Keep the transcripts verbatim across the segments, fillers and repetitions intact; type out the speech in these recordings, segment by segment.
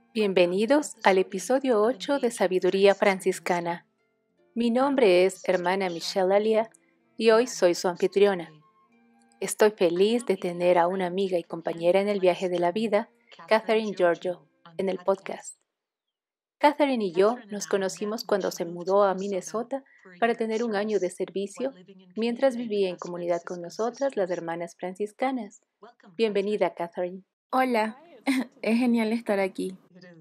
Bienvenidos al episodio ocho de Sabiduría Franciscana. Mi nombre es hermana Michelle Alia y hoy soy su anfitriona. Estoy feliz de tener a una amiga y compañera en el viaje de la vida, Catherine Giorgio, en el podcast. Catherine y yo nos conocimos cuando se mudó a Minnesota para tener un año de servicio mientras vivía en comunidad con nosotras, las hermanas franciscanas. Bienvenida, Catherine. Hola, es genial estar aquí.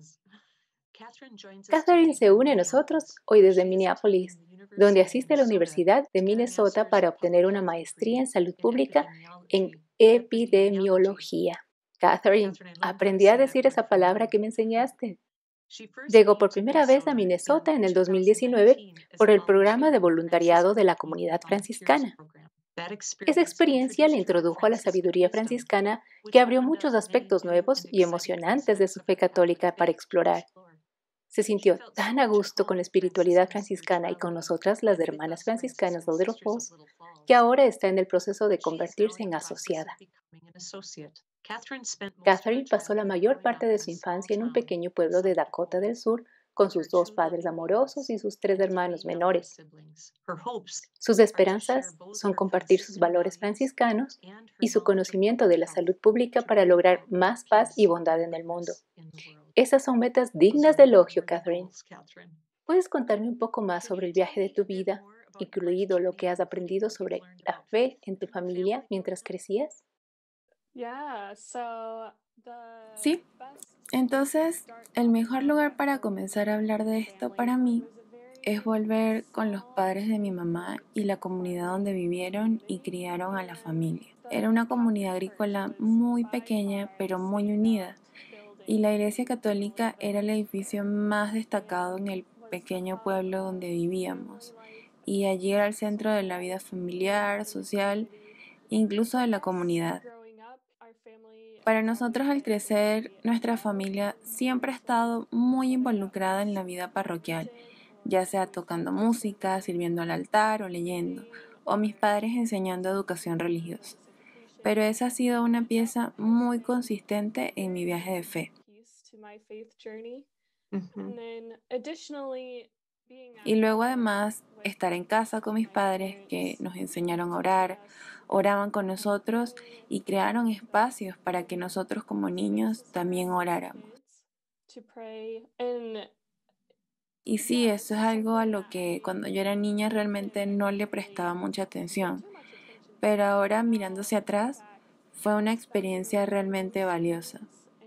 Catherine se une a nosotros hoy desde Minneapolis, donde asiste a la Universidad de Minnesota para obtener una maestría en salud pública en epidemiología. Catherine, aprendí a decir esa palabra que me enseñaste. Llegó por primera vez a Minnesota en el dos mil diecinueve por el programa de voluntariado de la comunidad franciscana. Esa experiencia le introdujo a la sabiduría franciscana, que abrió muchos aspectos nuevos y emocionantes de su fe católica para explorar. Se sintió tan a gusto con la espiritualidad franciscana y con nosotras, las hermanas franciscanas de Little Falls, que ahora está en el proceso de convertirse en asociada. Catherine pasó la mayor parte de su infancia en un pequeño pueblo de Dakota del Sur con sus dos padres amorosos y sus tres hermanos menores. Sus esperanzas son compartir sus valores franciscanos y su conocimiento de la salud pública para lograr más paz y bondad en el mundo. Esas son metas dignas de elogio, Catherine. ¿Puedes contarme un poco más sobre el viaje de tu vida, incluido lo que has aprendido sobre la fe en tu familia mientras crecías? Sí, entonces el mejor lugar para comenzar a hablar de esto para mí es volver con los padres de mi mamá y la comunidad donde vivieron y criaron a la familia. Era una comunidad agrícola muy pequeña pero muy unida, y la iglesia católica era el edificio más destacado en el pequeño pueblo donde vivíamos, y allí era el centro de la vida familiar, social e incluso de la comunidad. Para nosotros, al crecer, nuestra familia siempre ha estado muy involucrada en la vida parroquial, ya sea tocando música, sirviendo al altar o leyendo, o mis padres enseñando educación religiosa. Pero esa ha sido una pieza muy consistente en mi viaje de fe. Ujú. Y luego además estar en casa con mis padres, que nos enseñaron a orar, oraban con nosotros y crearon espacios para que nosotros como niños también oráramos. Y sí, eso es algo a lo que cuando yo era niña realmente no le prestaba mucha atención, pero ahora mirando hacia atrás fue una experiencia realmente valiosa.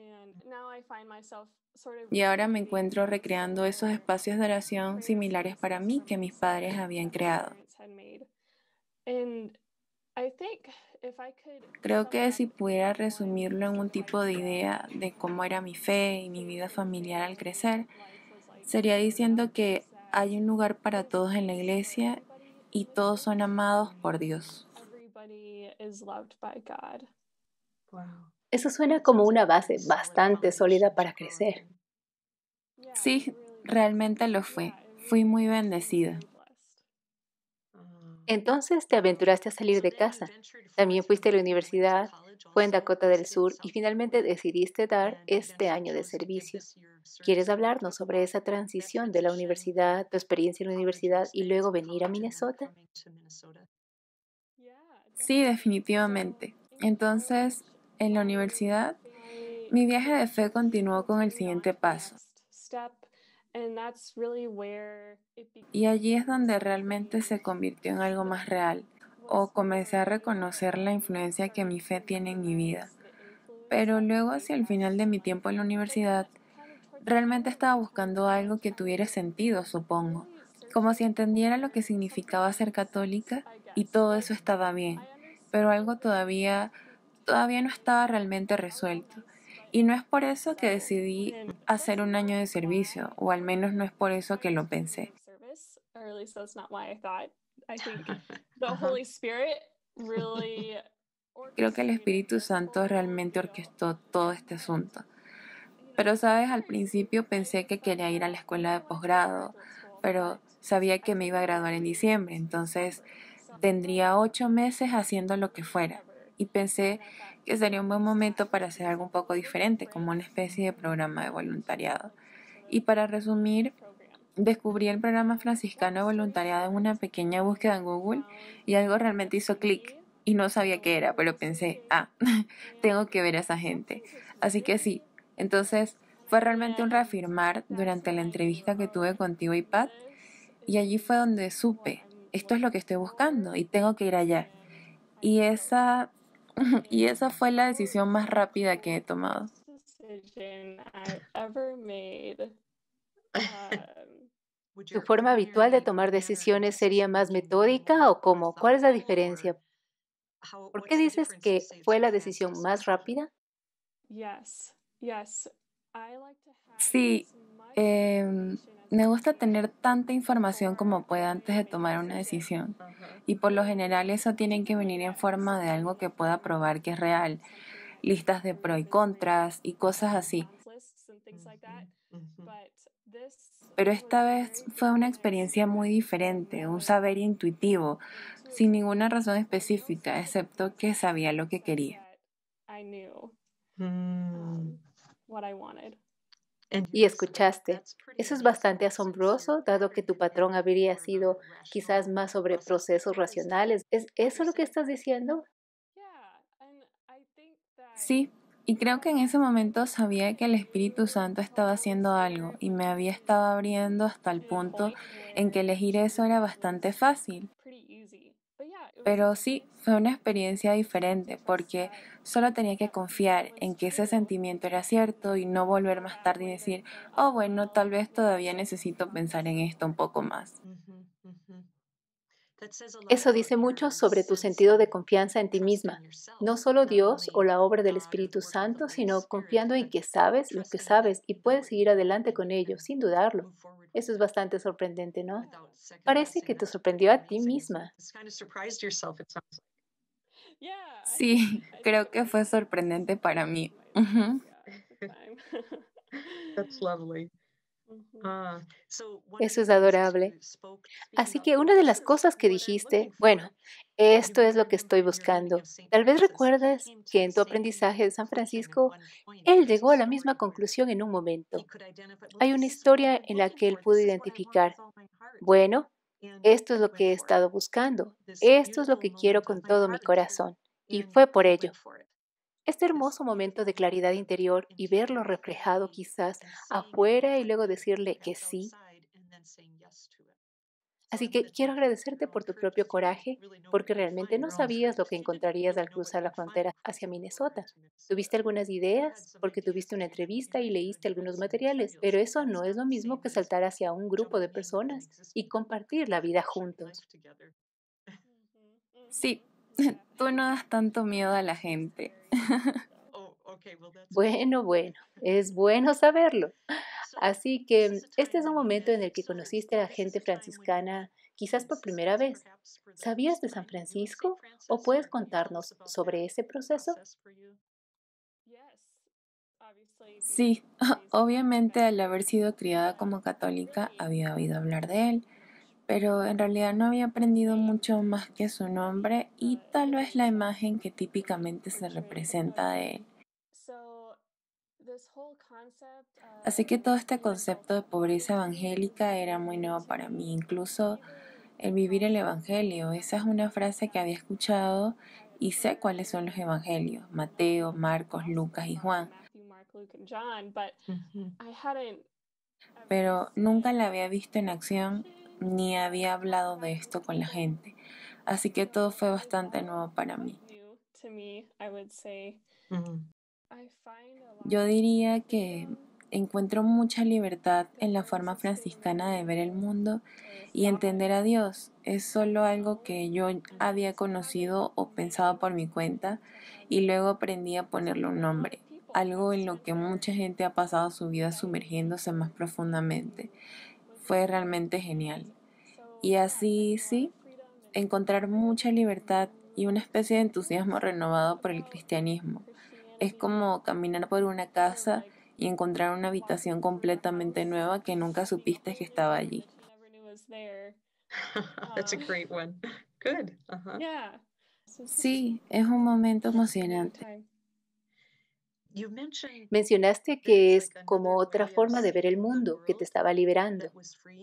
Y ahora me encuentro recreando esos espacios de oración similares para mí que mis padres habían creado. Creo que si pudiera resumirlo en un tipo de idea de cómo era mi fe y mi vida familiar al crecer, sería diciendo que hay un lugar para todos en la iglesia y todos son amados por Dios. Eso suena como una base bastante sólida para crecer. Sí, realmente lo fue. Fui muy bendecida. Entonces te aventuraste a salir de casa. También fuiste a la universidad, fue en Dakota del Sur y finalmente decidiste dar este año de servicio. ¿Quieres hablarnos sobre esa transición de la universidad, tu experiencia en la universidad y luego venir a Minnesota? Sí, definitivamente. Entonces, en la universidad, mi viaje de fe continuó con el siguiente paso. Y allí es donde realmente se convirtió en algo más real, o comencé a reconocer la influencia que mi fe tiene en mi vida. Pero luego, hacia el final de mi tiempo en la universidad, realmente estaba buscando algo que tuviera sentido, supongo, como si entendiera lo que significaba ser católica, y todo eso estaba bien, pero algo todavía, todavía no estaba realmente resuelto. Y no es por eso que decidí hacer un año de servicio, o al menos no es por eso que lo pensé. Ajá. Creo que el Espíritu Santo realmente orquestó todo este asunto. Pero, sabes, al principio pensé que quería ir a la escuela de posgrado, pero sabía que me iba a graduar en diciembre, entonces tendría ocho meses haciendo lo que fuera. y pensé que sería un buen momento para hacer algo un poco diferente, como una especie de programa de voluntariado. Y para resumir, descubrí el programa franciscano de voluntariado en una pequeña búsqueda en Google y algo realmente hizo clic y no sabía qué era, pero pensé, ah, tengo que ver a esa gente. Así que sí, entonces fue realmente un reafirmar durante la entrevista que tuve contigo y Pat, y allí fue donde supe, esto es lo que estoy buscando y tengo que ir allá. Y esa, y esa fue la decisión más rápida que he tomado. ¿Tu forma habitual de tomar decisiones sería más metódica o cómo? ¿Cuál es la diferencia? ¿Por qué dices que fue la decisión más rápida? Sí, em, me gusta tener tanta información como pueda antes de tomar una decisión. Y por lo general eso tiene que venir en forma de algo que pueda probar que es real, listas de pro y contras y cosas así. Pero esta vez fue una experiencia muy diferente, un saber intuitivo, sin ninguna razón específica, excepto que sabía lo que quería. Mm. Y escuchaste. Eso es bastante asombroso, dado que tu patrón habría sido quizás más sobre procesos racionales. ¿Es eso lo que estás diciendo? Sí, y creo que en ese momento sabía que el Espíritu Santo estaba haciendo algo y me había estado abriendo hasta el punto en que elegir eso era bastante fácil. Pero sí, fue una experiencia diferente porque solo tenía que confiar en que ese sentimiento era cierto y no volver más tarde y decir, oh bueno, tal vez todavía necesito pensar en esto un poco más. Mhm, mhm. That says a lot Eso about dice mucho your sobre tu sense sentido of de confianza en ti trust in misma. No yourself, solo not Dios o only la obra del God or Espíritu the work of the Santo, Holy sino Spirit, confiando en but que sabes lo que trusting that sabes y you puedes know it seguir adelante and con ello, and sin dudarlo. move forward with Eso es it bastante sorprendente, ¿no? without second Parece guessing. que te That's sorprendió pretty a ti amazing, isn't it? misma. It's kind of surprised yourself, it sounds Sí, creo que fue sorprendente para mí. Ujú. like. That's lovely. Ah, so one of Eso the es things as adorable. you spoke, speaking Así about, que oh, una de this las is cosas que what I'm dijiste, looking for, bueno, you esto es lo que estoy remember in your learning buscando. of Saint Tal vez Francis, he recuerdes came to que the en tu same aprendizaje de San conclusion at Francisco, one point. él There's a llegó a la misma story where conclusión en un he momento. could identify, well, Hay una this is what historia I'm en la looking que él for. pudo This is what I want with identificar, all my heart. bueno, And esto es he lo went que he for it. estado buscando, This esto es lo beautiful que quiero moment of con my todo mi heart. corazón. Y And fue por he ello. went for it. Este This hermoso momento de beautiful claridad moment of interior y verlo internal reflejado clarity quizás and seeing it afuera y luego reflected decirle que back sí. outside and then saying yes to it. So I Así que wanted to quiero connect your agradecerte own por tu truth propio because you didn't coraje, really know where porque you would realmente find no your own truth. sabías lo que You didn't encontrarías really al know what cruzar you la would find frontera hacia crossing the border Minnesota. into Minnesota. Tuviste algunas You had ideas some porque ideas tuviste that una you had entrevista y interviewed leíste and read algunos some materiales, materials, pero but eso no that's es not lo the mismo same que as saltar hacia un grupo de jumping in with an personas y existing group of compartir la people and vida sharing life juntos. together. Sí, tú no das tanto miedo a la gente. Oh, okay, well that's good. Bueno, bueno, es bueno saberlo. So Así this que is a este time es un when you momento met. en el que So conociste a la this is gente a time when you met franciscana, quizás in por primera Cincinnati, vez. perhaps for the ¿Sabías first de San time you and Saint Francisco? ¿O Francis, puedes or can you tell us contarnos about that sobre ese that proceso? process for you? Sí, obviamente al haber sido criada como católica había oído hablar de él, pero en realidad no había aprendido mucho más que su nombre y tal vez la imagen que típicamente se representa de él. Así que todo este concepto de pobreza evangélica era muy nuevo para mí, incluso el vivir el evangelio. Esa es una frase que había escuchado y sé cuáles son los evangelios: Mateo, Marcos, Lucas y Juan, Mhm. pero nunca la había visto en acción ni había hablado de esto con la gente. Así que todo fue bastante nuevo para mí. Mhm. Yo diría que encuentro mucha libertad en la forma franciscana de ver el mundo y entender a Dios. Es solo algo que yo había conocido o pensado por mi cuenta y luego aprendí a ponerle un nombre, algo en lo que mucha gente ha pasado su vida sumergiéndose más profundamente. Fue realmente genial. Y así, sí, encontrar mucha libertad y una especie de entusiasmo renovado por el cristianismo. Es como caminar por una casa y encontrar una habitación completamente nueva que nunca supiste que estaba allí. That's a great one. Good. Uh-huh. Sí, es un momento emocionante. Mencionaste que es como otra forma de ver el mundo que te estaba liberando.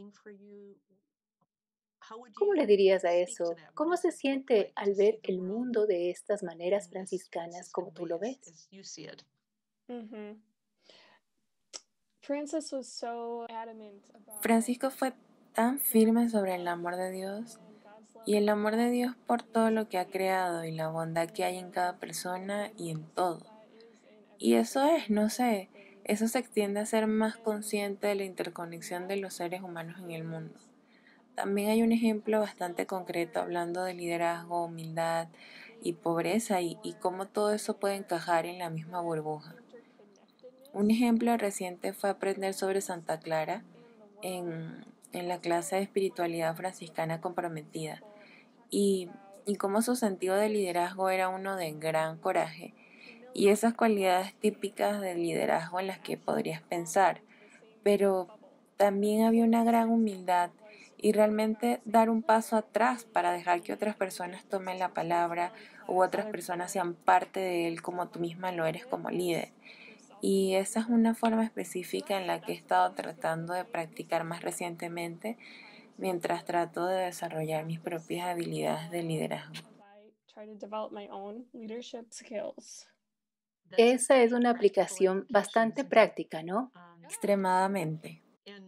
¿Cómo le dirías a eso? ¿Cómo se siente al ver el mundo de estas maneras franciscanas como tú lo ves? Mhm. Francis was so adamant about Francisco fue tan firme sobre el amor de Dios y el amor de Dios por todo lo que ha creado y la bondad que hay en cada persona y en todo. Y eso es, no sé, eso se extiende a ser más consciente de la interconexión de los seres humanos en el mundo. También hay un ejemplo bastante concreto hablando de liderazgo, humildad y pobreza y, y cómo todo eso puede encajar en la misma burbuja. Un ejemplo reciente fue aprender sobre Santa Clara en, en la clase de espiritualidad franciscana comprometida y, y cómo su sentido de liderazgo era uno de gran coraje y esas cualidades típicas del liderazgo en las que podrías pensar, pero también había una gran humildad y realmente dar un paso atrás para dejar que otras personas tomen la palabra u otras personas sean parte de él como tú misma lo eres como líder. Y esa es una forma específica en la que he estado tratando de practicar más recientemente mientras trato de desarrollar mis propias habilidades de liderazgo. try to develop my own leadership skills. Esa es una aplicación bastante práctica, ¿no? Extremadamente.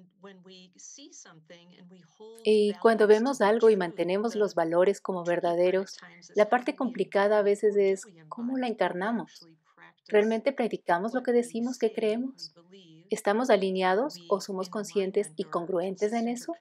Y cuando vemos algo y mantenemos los valores como verdaderos, la parte complicada a veces es cómo la encarnamos. ¿Realmente practicamos lo que decimos que creemos? ¿Estamos alineados o somos conscientes y congruentes en eso?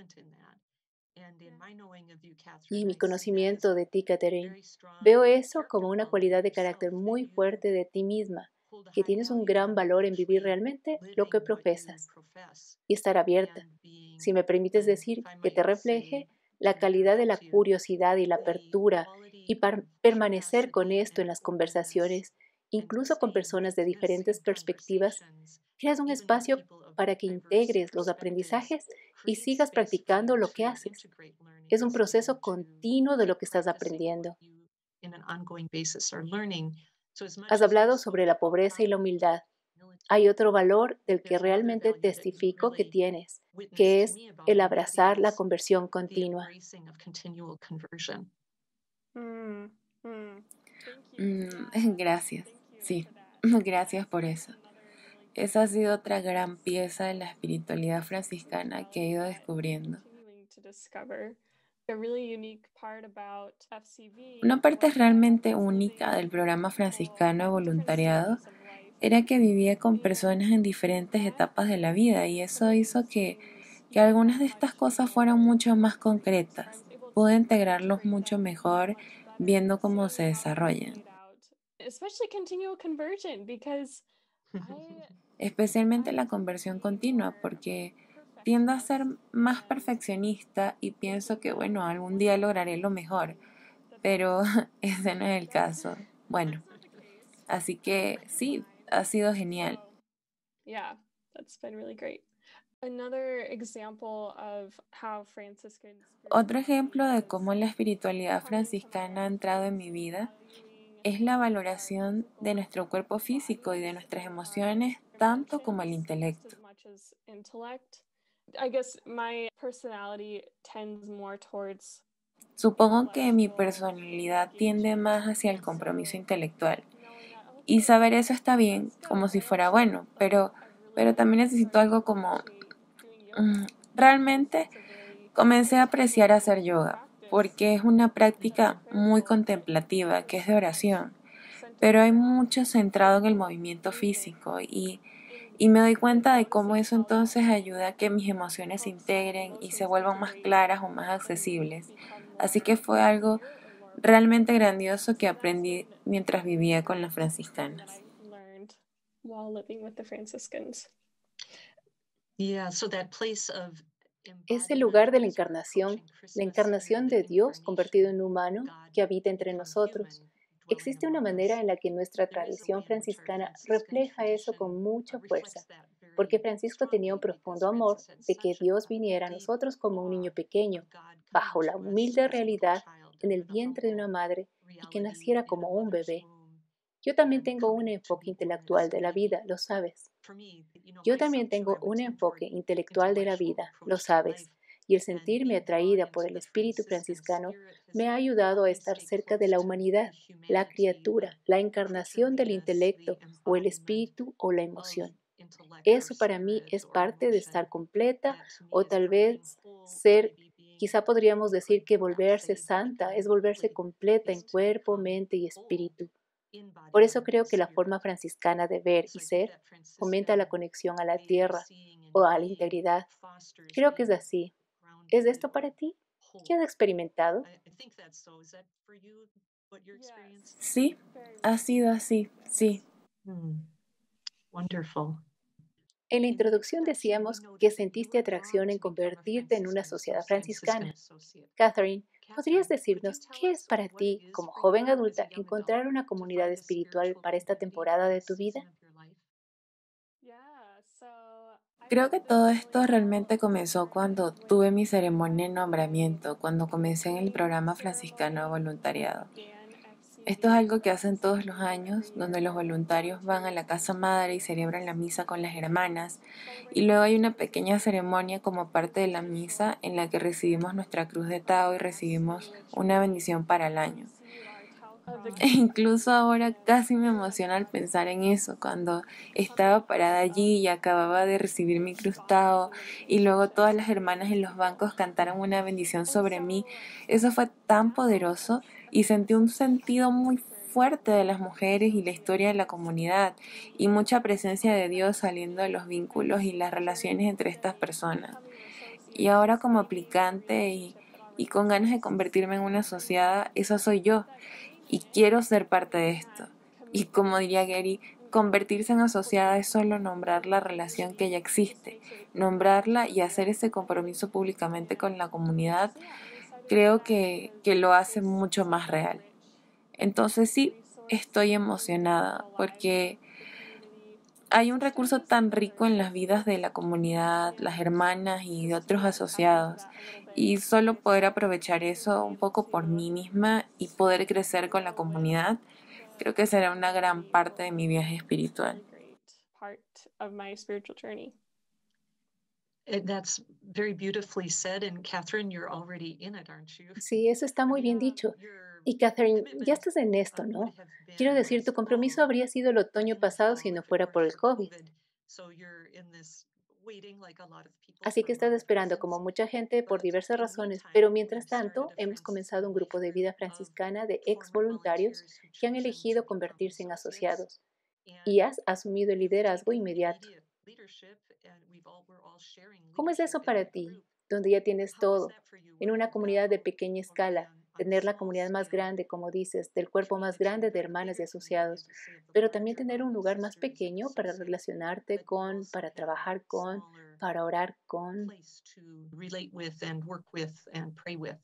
Y en mi conocimiento de ti, Catherine, veo eso como una cualidad de carácter muy fuerte de ti misma, que tienes un gran valor en vivir realmente lo que profesas y estar abierta. Si me permites decir que te refleje la calidad de la curiosidad y la apertura y par- permanecer con esto en las conversaciones, incluso con personas de diferentes perspectivas, creas un espacio para que integres los aprendizajes y sigas practicando lo que haces. Es un proceso continuo de lo que estás aprendiendo. Has hablado sobre la pobreza y la humildad. Hay otro valor del que realmente testifico que tienes, que es el abrazar la conversión continua. Mm, mm. Thank you. Mm, Yeah, gracias, thank you sí, for that. gracias por eso. Esa ha sido otra gran pieza de la espiritualidad franciscana que he ido descubriendo. Continuing to discover. A really unique part about F C V Una parte was realmente that única they del programa included people franciscano de from different voluntariado stages of life. era que vivía con personas en diferentes etapas de la vida y eso hizo que, que algunas de estas cosas fueran mucho más concretas. Pude integrarlos mucho mejor viendo cómo se desarrollan. Especially continual conversion because I Especialmente la conversión continua, porque tiendo a ser más perfeccionista y pienso que, bueno, algún día lograré lo mejor, pero ese no es el caso. Bueno, así que sí, ha sido genial. Yeah, that's been really great. Another example of how Franciscan Otro ejemplo de cómo la espiritualidad franciscana ha entrado en mi vida es la valoración de nuestro cuerpo físico y de nuestras emociones tanto como el intelecto. I guess my personality tends more towards Supongo que mi personalidad tiende más hacia el compromiso intelectual. Y saber eso está bien, como si fuera bueno, pero, pero también necesito algo como... mm, realmente comencé a apreciar hacer yoga, porque es una práctica muy contemplativa, que es de oración, pero hay mucho centrado en el movimiento físico y, y me doy cuenta de cómo eso entonces ayuda a que mis emociones se integren y se vuelvan más claras o más accesibles. Así que fue algo realmente grandioso que aprendí mientras vivía con las franciscanas. Es el lugar de la encarnación, la encarnación de Dios convertido en humano que habita entre nosotros. Existe una manera en la que nuestra tradición franciscana refleja eso con mucha fuerza, porque Francisco tenía un profundo amor de que Dios viniera a nosotros como un niño pequeño, bajo la humilde realidad en el vientre de una madre, y que naciera como un bebé. Yo también tengo un enfoque intelectual de la vida, lo sabes. Yo también tengo un enfoque intelectual de la vida, lo sabes, y el sentirme atraída por el espíritu franciscano me ha ayudado a estar cerca de la humanidad, la criatura, la encarnación del intelecto o el espíritu o la emoción. Eso para mí es parte de estar completa o tal vez ser, quizá podríamos decir que volverse santa es volverse completa en cuerpo, mente y espíritu. Por eso creo que la forma franciscana de ver y ser fomenta la conexión a la tierra o a la integridad. Creo que es así. ¿Es esto para ti? ¿Qué has experimentado? Yes, Sí, very ha much. sido así, sí. Hmm, wonderful. En la introducción decíamos que sentiste atracción en convertirte en una sociedad franciscana. Catherine, ¿podrías decirnos qué es para ti, como joven adulta, encontrar una comunidad espiritual para esta temporada de tu vida? Yeah, so I Creo que found this todo really esto out realmente comenzó um, cuando when tuve mi I ceremonia de had my nombramiento, cuando comencé en el main programa franciscano de ceremony voluntariado. with GAN Esto es F C algo que that hacen todos los we do every años, donde year, los where voluntarios van a volunteers la casa come together madre y celebran la and misa con las um, hermanas, celebrate y the luego hay lives una of the pequeña saints. ceremonia como parte de It's la misa usually en la que recibimos nuestra cruz de Tao y Mass, recibimos which una we bendición para el año. receive our Tau cross E incluso ahora and casi me wear emociona al that. pensar en eso, cuando Other estaba parada parts allí y of acababa de recibir mi um, Buddhism crustado and y lineage luego is todas just las hermanas en los beautiful. bancos cantaron una bendición And sobre mí. so Eso fue tan now, poderoso y ever sentí un since I sentido muy entered fuerte de las the mujeres y la historia de la associates, comunidad y we mucha presencia de Dios um, saliendo de los vínculos y it's las relaciones very entre estas fitting personas. becoming Y associates, ahora just como seeing the aplicante y, relationship that y already con ganas de exists. convertirme en una asociada, esa soy yo That y commitment quiero ser parte de and esto. that Y como commitment diría Gary, mhm, convertirse en asociada es quickly solo nombrar la relación que ya really just existe, makes it nombrarla y hacer easier. ese compromiso públicamente con la And comunidad, so yeah, I'm excited for creo that que, que because lo hace it's mucho más such a real. rich Entonces sí, resource estoy into emocionada the lives of porque the community hay un recurso sisters tan and rico en las memberships. vidas de la comunidad, las And hermanas y de just otros to tap into asociados. that a little bit Y solo poder myself aprovechar and eso be un able poco por to mí misma y poder crecer con la go with comunidad, creo que the será una gran community parte de will mi viaje be a espiritual. really great part of my spiritual journey. And that's very beautifully said. And Catherine, you're already in it, aren't you? Sí, eso está I muy bien mean, Yeah. dicho. your Y Catherine, ya commitment estás en uh, esto, would ¿no? have Quiero been decir, tu last compromiso fall, habría sido el but otoño in the pasado si fall, no if it fuera por weren't el for COVID. COVID, so you're in this waiting like a lot of people Así for que a lot estás of esperando como reasons. mucha gente por But diversas in the razones, meantime, pero we've mientras started tanto a hemos Franciscan comenzado un grupo life de group vida of franciscana de ex former voluntarios volunteers who've que han chosen to elegido become convertirse en associates. asociados y And has asumido el you've liderazgo taken inmediato. immediate leadership, and we've all we're all sharing ¿Cómo es leadership eso in para that ti, group. donde ya tienes How is todo, that for you, en where una you've comunidad de gone pequeña away escala, on, on a tener la small comunidad más scale grande, como dices, del to cuerpo meet más a to a grande de better, hermanas y bigger community, asociados, as we say, of the pero también larger tener un body of lugar más sisters and pequeño para associates, relacionarte but you con, also para have a trabajar con, smaller para orar con? place to relate with and work with and pray with.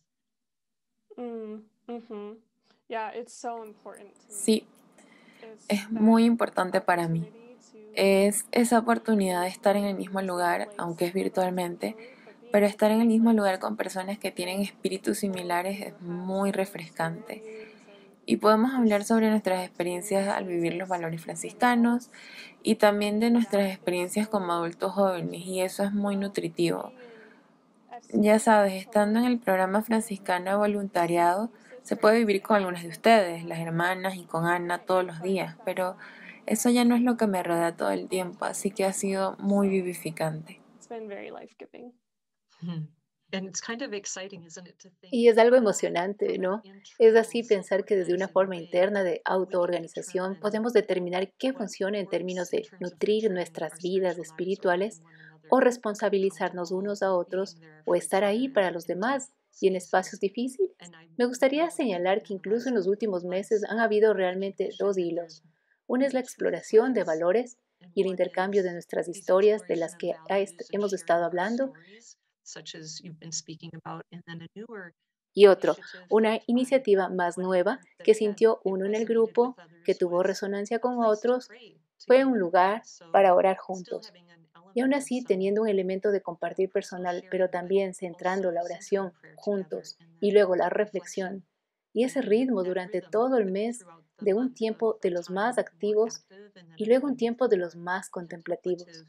Mm, mhm. Yeah, it's so important to me. Sí, It's es muy that importante para mí. opportunity to Es esa oportunidad be de estar en el in mismo the same lugar, aunque place, es whether that's virtualmente, virtually, but being pero in the estar en same el mismo lugar place con personas que tienen with espíritus people similares who es have muy similar refrescante. stories and Y podemos hablar just sobre nuestras have experiencias al experiences vivir los as valores family franciscanos adults. y también de nuestras That is experiencias como so adultos jóvenes, y beautiful eso es as muy well. nutritivo. Being in Ya F C sabes, estando en actually el programa with franciscano de voluntariado, you se puede sisters vivir con and algunas de with the ustedes, las hermanas, y con people Ana that you todos los find días, pero accessible eso that ya no es lo que me are rodea todo el tiempo, así que ha volunteering as sido well. muy So vivificante. it's been very life-giving. Hmm. And it's kind of exciting, isn't it, to think Y es algo uh, emocionante, from an ¿no? Es internal así pensar que desde una self-organizing forma way, interna de we can autoorganización determine podemos determinar qué what funciona en works términos in de terms of nutrir nurturing nuestras our vidas spiritual lives or helping espirituales one o another get responsabilizarnos comfortable unos a being otros there o for each estar ahí other para in los intimate demás y en espacios spaces. difíciles. And I Me gustaría know that even señalar in que the incluso en last los couple últimos of meses months, han habido the realmente recognition dos that there's hilos. Uno es la mutual exploración de friends, valores and y el one intercambio de is nuestras these historias de exploration las of que ha est- values and hemos estado sharing our hablando, stories, such as you've been speaking about, and then a newer y otro, initiative una by iniciativa más one in the nueva group that que had sintió it uno en el resonated with grupo, que others tuvo was resonancia a con place to otros, pray fue un together. And lugar para so orar still juntos. having an Y aún element of así, some teniendo un elemento de uh, compartir personal personal, pero sharing, but también centrando also la centering oración prayer together juntos and y then luego la reflection. reflexión, y ese ritmo durante todo el mes de un tiempo de los más activos y luego un tiempo de los más contemplativos.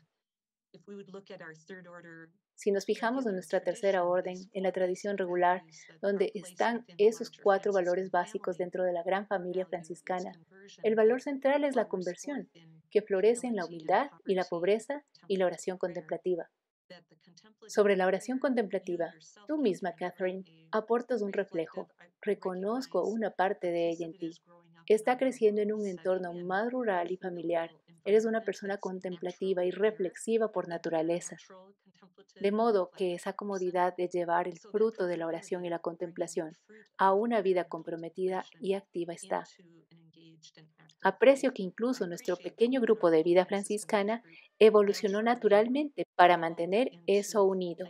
Si nos fijamos en nuestra tercera orden, en la tradición regular, donde están esos cuatro valores básicos dentro de la gran familia franciscana, el valor central es la conversión, que florece en la humildad y la pobreza y la oración contemplativa. Sobre la oración contemplativa, tú misma, Catherine, aportas un reflejo. Reconozco una parte de ella en ti. Está creciendo en un entorno más rural y familiar. Eres una persona contemplativa y reflexiva por naturaleza. De modo que esa comodidad de llevar el fruto de la oración y la contemplación a una vida comprometida y activa está. Aprecio que incluso nuestro pequeño grupo de vida franciscana evolucionó naturalmente para mantener eso unido.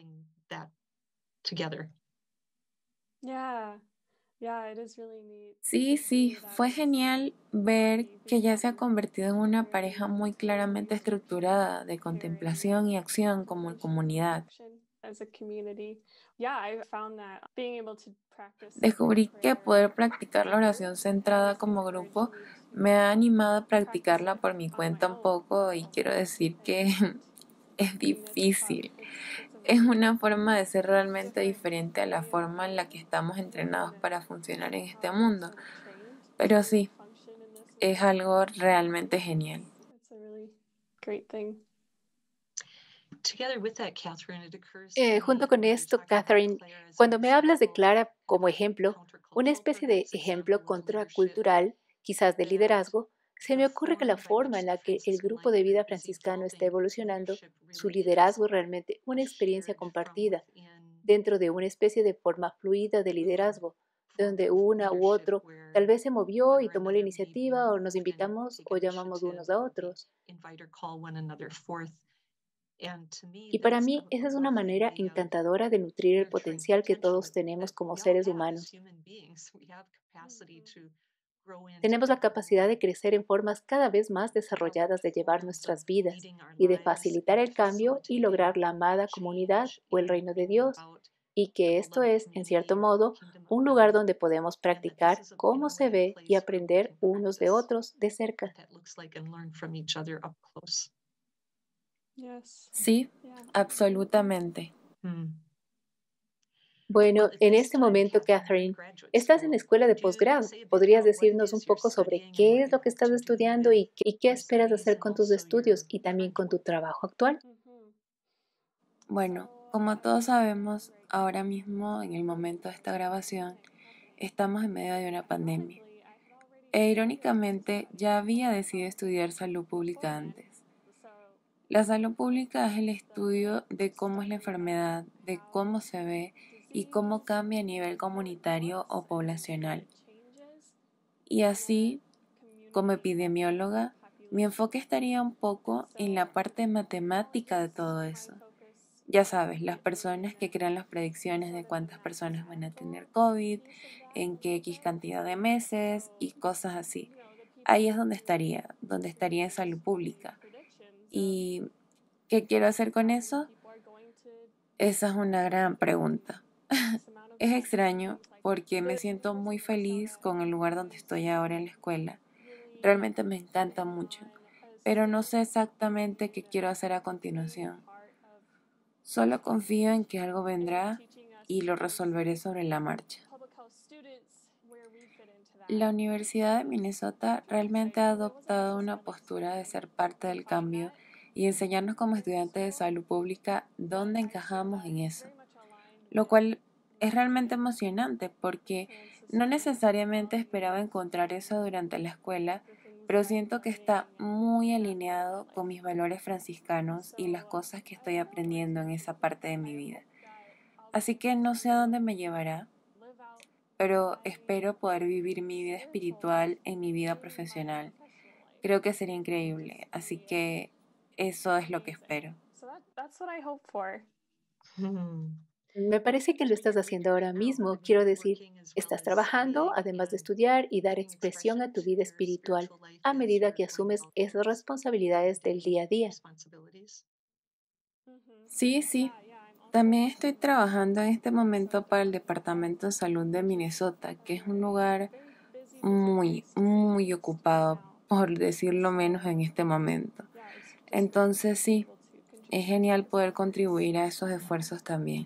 Yeah, yeah, it is really neat. Sí, sí, fue genial ver que ya se ha convertido en una pareja muy claramente estructurada de contemplación y acción como comunidad. As a community. Yeah, I found that being able to practice Descubrí que prayer poder practicar la oración centrada como grupo me ha animado a practicarla por mi cuenta un poco y quiero decir que es difícil. Es una forma de ser realmente diferente a la forma en la que estamos entrenados para funcionar en este mundo. Pero sí, es algo realmente genial. It's a really great thing. Eh, junto con esto, Catherine, cuando me hablas de Clara como ejemplo, una especie de ejemplo contracultural, quizás de liderazgo, se me ocurre que la forma en la que el grupo de vida franciscano está evolucionando, su liderazgo es realmente una experiencia compartida dentro de una especie de forma fluida de liderazgo, donde una u otro tal vez se movió y tomó la iniciativa o nos invitamos o llamamos unos a otros. Y para mí esa es una manera encantadora de nutrir el potencial que todos tenemos como seres humanos. Tenemos la capacidad de crecer en formas cada vez más desarrolladas de llevar nuestras vidas y de facilitar el cambio y lograr la amada comunidad o el reino de Dios, y que esto es, en cierto modo, un lugar donde podemos practicar cómo se ve y aprender unos de otros de cerca. Yes. Sí, Yeah. absolutamente. Bueno, en este momento, Catherine, estás en la escuela de posgrado. ¿Podrías decirnos un poco sobre qué es lo que estás estudiando y qué, y qué esperas hacer con tus estudios y también con tu trabajo actual? Mhm. Bueno, como todos sabemos, ahora mismo, en el momento de esta grabación, estamos en medio de una pandemia. E irónicamente, ya había decidido estudiar salud pública antes. La salud pública es el estudio de cómo es la enfermedad, de cómo se ve y cómo cambia a nivel comunitario o poblacional. Y así, como epidemióloga, mi enfoque estaría un poco en la parte matemática de todo eso. Ya sabes, las personas que crean las predicciones de cuántas personas van a tener COVID, en qué X cantidad de meses y cosas así. Ahí es donde estaría, donde estaría en salud pública. ¿Y qué quiero hacer con eso? Esa es una gran pregunta. Es extraño porque me siento muy feliz con el lugar donde estoy ahora en la escuela. Realmente me encanta mucho, pero no sé exactamente qué quiero hacer a continuación. Solo confío en que algo vendrá y lo resolveré sobre la marcha. La Universidad de Minnesota realmente ha adoptado una postura de ser parte del cambio y enseñarnos como estudiantes de salud pública dónde encajamos en eso, lo cual es realmente emocionante porque no necesariamente esperaba encontrar eso durante la escuela, pero siento que está muy alineado con mis valores franciscanos y las cosas que estoy aprendiendo en esa parte de mi vida. Así que no sé a dónde me llevará, pero espero poder vivir mi vida espiritual en mi vida profesional. Creo que sería increíble, así que eso es lo que espero. So that, that's what I hope for. Me parece que lo estás haciendo ahora mismo. Quiero decir, estás trabajando, además de estudiar y dar expresión a tu vida espiritual a medida que asumes esas responsabilidades del día a día. Sí, sí, También estoy trabajando en este momento para el Departamento de Salud de Minnesota, que es un lugar muy, muy ocupado, por decirlo menos en este momento. Entonces sí, es genial poder contribuir a esos esfuerzos también.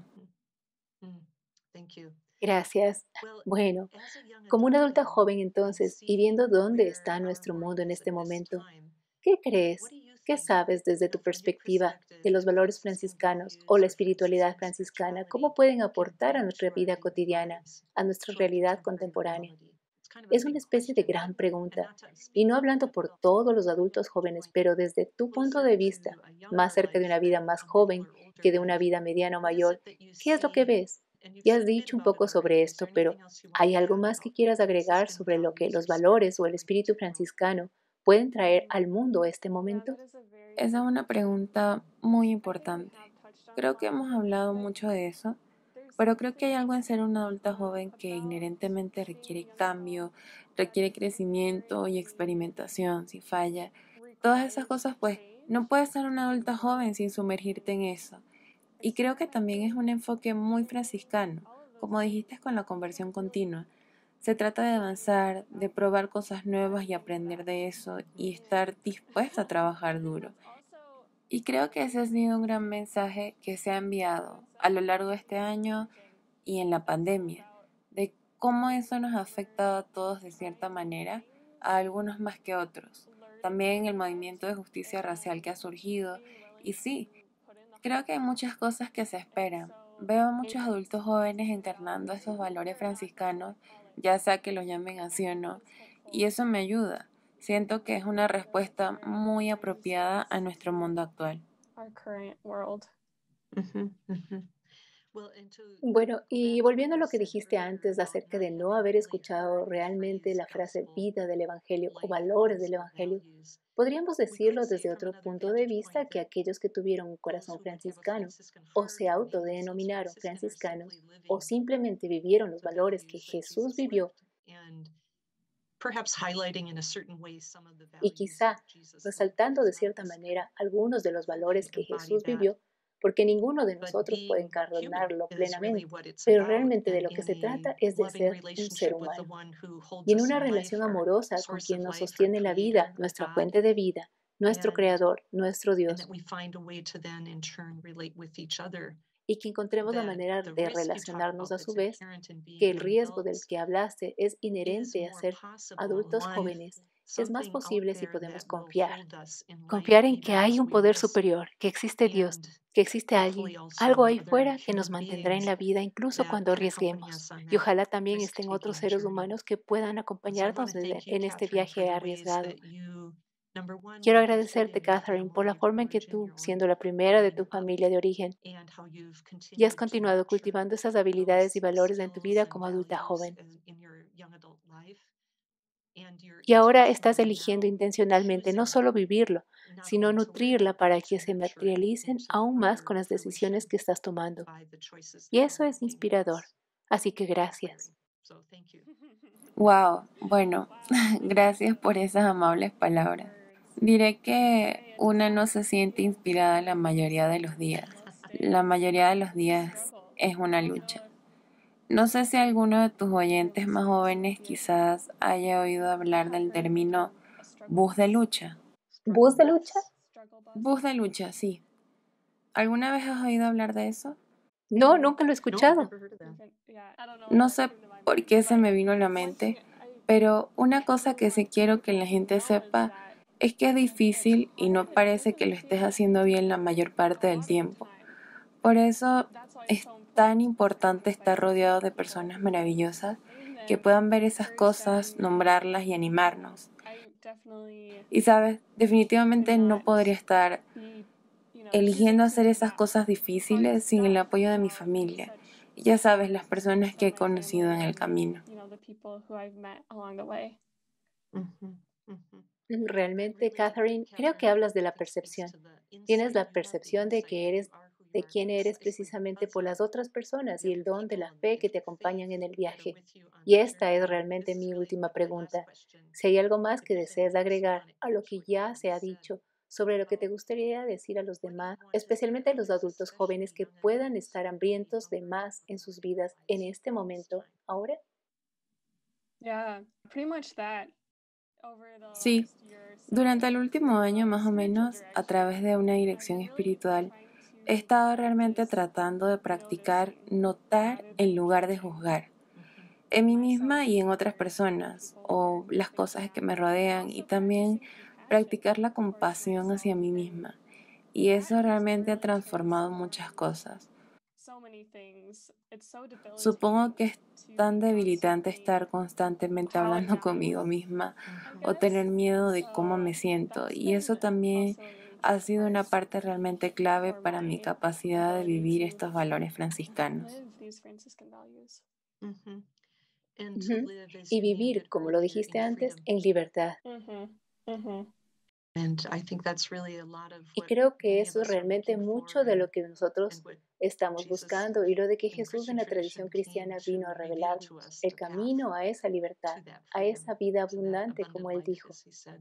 Gracias. Bueno, como una adulta joven entonces, y viendo dónde está nuestro mundo en este momento, ¿qué crees? ¿Qué sabes desde tu perspectiva de los valores franciscanos o la espiritualidad franciscana? ¿Cómo pueden aportar a nuestra vida cotidiana, a nuestra realidad contemporánea? Es una especie de gran pregunta, y no hablando por todos los adultos jóvenes, pero desde tu punto de vista, más cerca de una vida más joven que de una vida mediana o mayor, ¿qué es lo que ves? Ya has dicho un poco sobre esto, pero ¿hay algo más que quieras agregar sobre lo que los valores o el espíritu franciscano pueden traer al mundo este momento? Esa es una pregunta muy importante. Creo que hemos hablado mucho de eso, pero creo que hay algo en ser una adulta joven que inherentemente requiere cambio, requiere crecimiento y experimentación. Si falla, todas esas cosas, pues no puedes ser una adulta joven sin sumergirte en eso. Y creo que también es un enfoque muy franciscano, como dijiste con la conversión continua. Se trata de avanzar, de probar cosas nuevas y aprender de eso y estar dispuesto a trabajar duro. Y creo que ese ha sido un gran mensaje que se ha enviado a lo largo de este año y en la pandemia, de cómo eso nos ha afectado a todos de cierta manera, a algunos más que otros. También el movimiento de justicia racial que ha surgido. Y sí, creo que hay muchas cosas que se esperan. Veo a muchos adultos jóvenes encarnando esos valores franciscanos, ya sea que los llamen así o no, y eso me ayuda. Siento que es una respuesta muy apropiada a nuestro mundo actual. Bueno, y volviendo a lo que dijiste antes acerca de no haber escuchado realmente la frase vida del Evangelio o valores del Evangelio, podríamos decirlo desde otro punto de vista que aquellos que tuvieron un corazón franciscano o se autodenominaron franciscanos o simplemente vivieron los valores que Jesús vivió y quizá resaltando de cierta manera algunos de los valores que Jesús vivió, porque ninguno de nosotros puede encarnarlo plenamente, pero realmente de lo que se trata es de ser un ser humano. Y en una relación amorosa con quien nos sostiene la vida, nuestra fuente de vida, nuestro Creador, nuestro Dios, y que encontremos la manera de relacionarnos a su vez, que el riesgo del que hablaste es inherente a ser adultos jóvenes, es más posible si podemos confiar. Confiar en que hay un poder superior, que existe Dios, que existe alguien, algo ahí fuera que nos mantendrá en la vida incluso cuando arriesguemos. Y ojalá también estén otros seres humanos que puedan acompañarnos en en este viaje arriesgado. Quiero agradecerte, Catherine, por la forma en que tú, siendo la primera de tu familia de origen, y has continuado cultivando esas habilidades y valores en tu vida como adulta joven. Y ahora estás eligiendo intencionalmente no solo vivirlo, sino nutrirla para que se materialicen aún más con las decisiones que estás tomando. Y eso es inspirador. Así que gracias. Wow, bueno, gracias por esas amables palabras. Diré que una no se siente inspirada la mayoría de los días. La mayoría de los días es una lucha. No sé si alguno de tus oyentes más jóvenes quizás haya oído hablar del término bus de lucha. ¿Bus de lucha? Bus de lucha, sí. ¿Alguna vez has oído hablar de eso? No, nunca lo he escuchado. No sé por qué se me vino a la mente, pero una cosa que sí quiero que la gente sepa es que es difícil y no parece que lo estés haciendo bien la mayor parte del tiempo. Por eso es tan importante estar rodeado de personas maravillosas que puedan ver esas cosas, nombrarlas y animarnos. Y sabes, definitivamente no podría estar eligiendo hacer esas cosas difíciles sin el apoyo de mi familia. Y ya sabes, las personas que he conocido en el camino. Realmente, Catherine, creo que hablas de la percepción. Tienes la percepción de que eres de quién eres precisamente por las otras personas y el don de la fe que te acompañan en el viaje. Y esta es realmente mi última pregunta. Si hay algo más que desees agregar a lo que ya se ha dicho sobre lo que te gustaría decir a los demás, especialmente a los adultos jóvenes que puedan estar hambrientos de más en sus vidas en este momento, ahora? Yeah, pretty much that. Over the Sí, last year or so, durante el último through año a más o spiritual menos, a través de direction, una I've dirección really been espiritual, trying he to estado realmente practice tratando de practicar noticing notar rather en than lugar de judging juzgar, Mhm. en mí myself misma y en or otras personas, people who are o las close cosas que me around me. rodean, y Also también practicing compassion practicar la towards compasión hacia myself. mí And misma. Y that eso has realmente ha really transformado muchas transformed cosas. so many things. It's so Supongo debilitating que es to tan debilitante estar constantly constantemente cloud hablando nine, conmigo misma I o Mhm. tener guess. miedo de cómo So me siento, that's y eso been también also a really ha hard sido part una parte realmente clave for para mi my capacidad de ability vivir to estos valores franciscanos. live these Franciscan values. Mhm. And to Ujú. live, as Y you named vivir, it como lo earlier, dijiste in antes, freedom. en libertad. Mhm. Mhm. And I think that's really a lot of Y what creo que many of eso es us are realmente looking mucho for de lo and, que and nosotros what estamos Jesus buscando y lo de que in Jesús en Christian la tradición tradition came cristiana vino to a reveal to revelarnos, us el the path camino a esa to libertad, that a freedom, esa vida to that abundante, abundant como él life, dijo. as he said.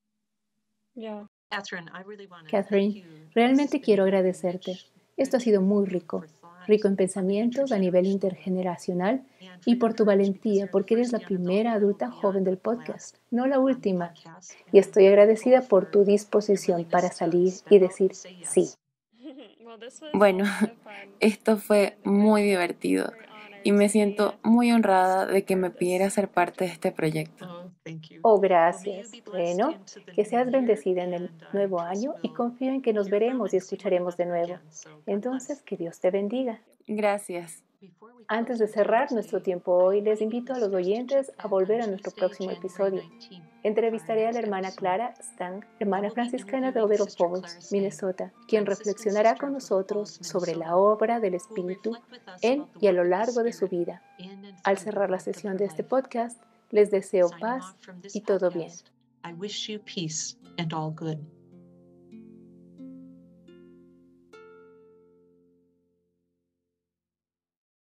Yeah. Catherine, I really want to thank Catherine, you. This has realmente been quiero very agradecerte. rich, Esto ha rich sido muy food rico, for thought rico en on the pensamientos a nivel intergenerational level. intergeneracional And for y your por tu courage, because valentía, you're the porque eres first la young adult primera who will adulta be on joven the del podcast, last no la on the última. podcast. Y And estoy I'm grateful agradecida por tu for your disposición para willingness to salir y step out decir and say sí. yes. Well, this was a Bueno, lot of fun, esto fue and muy I'm divertido very y honored me to be siento muy honrada asked to be de que part me of this pidiera ser parte de project. este proyecto. Oh, thank you. Oh, Well, may you gracias. be blessed Bueno, into the que new seas year, bendecida en el and I nuevo trust año y we'll confío en que nos hear from veremos y and see one escucharemos de another nuevo. again. So God Entonces, bless. que Dios te bendiga. Gracias. Before we Antes close de our time cerrar nuestro today, tiempo I'm hoy, les inviting invito a los listeners to check oyentes a back on volver a nuestro Tuesday, próximo January episodio. nineteenth for our Entrevistaré a la next hermana episode. Clara Stang, I hermana will be franciscana de interviewing Overall Sister Clara Falls, Stang, Minnesota, quien Franciscan reflexionará sister con of Little nosotros Falls, sobre la Minnesota, obra del who will Espíritu reflect with us en about the y a work lo of the largo de su Spirit vida. in and Al through the cerrar la growth of sesión her de este life. podcast, les deseo Signing paz off from this y todo bien. podcast, I wish you peace and all good.